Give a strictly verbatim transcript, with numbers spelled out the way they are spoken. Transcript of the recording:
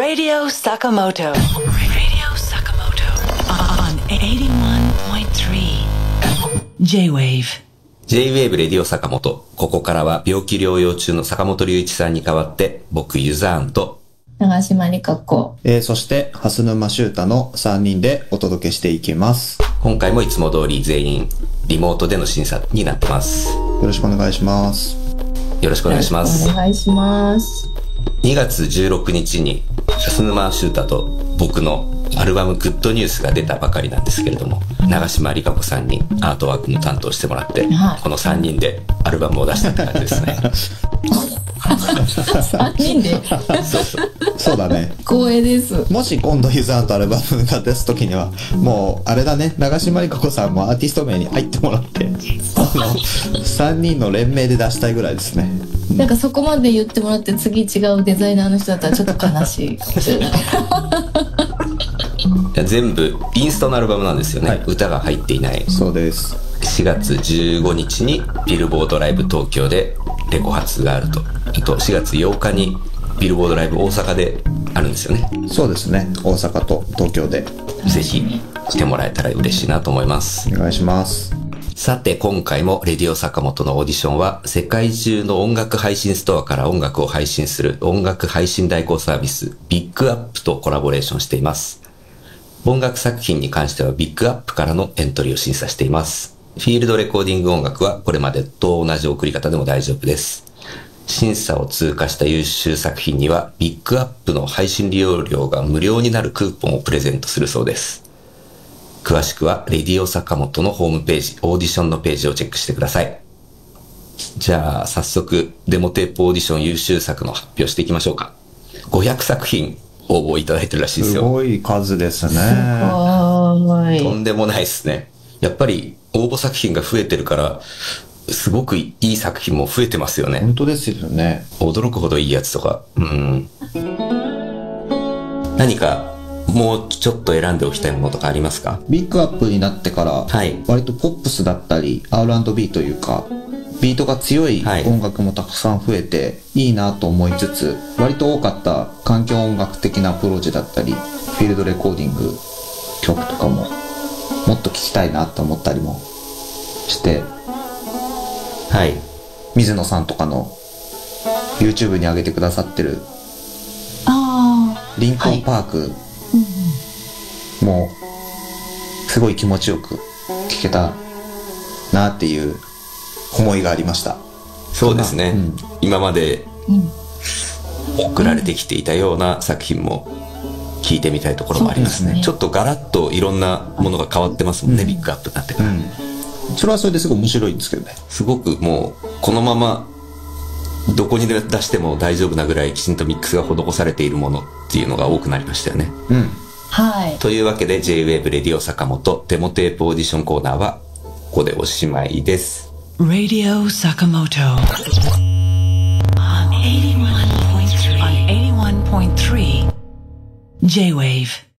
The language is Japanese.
Radio Sakamoto. Radio Sakamoto on eighty-one point three J-Wave。 J-Wave レディオ坂本。ここからは病気療養中の坂本龍一さんに代わって僕ユザーンと長島理香子、 えー、そして蓮沼修太のさんにんでお届けしていきます。 今回もいつも通り全員リモートでの審査になってます。 よろしくお願いします。 よろしくお願いします。 お願いします。 にがつじゅうろくにちに蓮沼修太と僕のアルバムグッドニュースが出たばかりなんですけれども、長島理香子さんにアートワークも担当してもらって、はい、このさんにんでアルバムを出したって感じですね。 さんにんでそうそう。 そうだね。 光栄です。 もし今度ユザーンとアルバムが出すときにはもうあれだね、長島理香子さんもアーティスト名に入ってもらってあのさんにんの連名で出したいぐらいですね。 なんかそこまで言ってもらって次違うデザイナーの人だったらちょっと悲しい。 いや全部インストのアルバムなんですよね、はい、歌が入っていない。 そうです。 しがつじゅうごにちにビルボードライブ東京でレコ発があると、あとしがつようかにビルボードライブ大阪であるんですよね。 そうですね、大阪と東京でぜひ来てもらえたら嬉しいなと思います。 お願いします。 さて今回もレディオ坂本のオーディションは世界中の音楽配信ストアから音楽を配信する音楽配信代行サービスビッグアップとコラボレーションしています。音楽作品に関してはビッグアップからのエントリーを審査しています。フィールドレコーディング音楽はこれまでと同じ送り方でも大丈夫です。審査を通過した優秀作品にはビッグアップの配信利用料が無料になるクーポンをプレゼントするそうです。詳しくはレディオ坂本のホームページ、オーディションのページをチェックしてください。じゃあ早速デモテープオーディション優秀作の発表していきましょうか。ごひゃくさくひん応募いただいてるらしいですよ。 すごい数ですね。 とんでもないですね。やっぱり応募作品が増えてるからすごくいい作品も増えてますよね。 本当ですよね。 驚くほどいいやつとか。うん。何かもうちょっと選んでおきたいものとかありますか？ ビッグアップになってから、 はい、 割とポップスだったり アールアンドビー というかビートが強い音楽もたくさん増えていいなと思いつつ、割と多かった環境音楽的なアプローチだったりフィールドレコーディング曲とかももっと聴きたいなと思ったりもして、 はい、 水野さんとかの YouTube に上げてくださってるリンコンパーク、はい、もうすごい気持ちよく聴けたなっていう思いがありました。 そうですね、うん、今まで送られてきていたような作品も聞いてみたいところもありますね。ね、ちょっとガラッといろんなものが変わってますもんね、うん、ビッグアップになってから、うん、 それはそれですごい面白いんですけどね。 すごくもうこのままどこに出しても大丈夫なぐらいきちんとミックスが施されているものっていうのが多くなりましたよね。 うん、 はい。 というわけで J-Wave レディオ坂本デモテープオーディションコーナーはここでおしまいです。 Radio Sakamoto on eighty-one point three J-Wave